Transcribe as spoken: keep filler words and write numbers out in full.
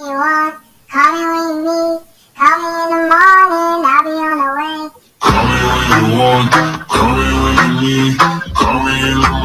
you want, call me when you need. Call me in the morning, I'll be on the way. Call me when you want, call me when you need. Call me in the